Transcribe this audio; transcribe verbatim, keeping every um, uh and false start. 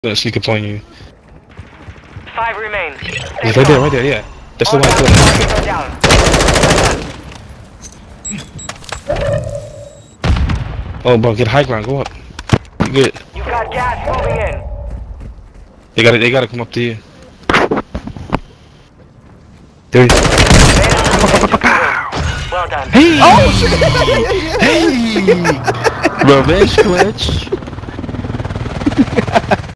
Gonna sneak up on you. Five remain. Yeah, right there, right there, yeah. That's the one I killed. Oh, bro, get high ground, go up. You good? You got gas moving in. They gotta, they gotta come up to you. There he is. Well done. Hey! Oh shit! Hey! Revenge clutch.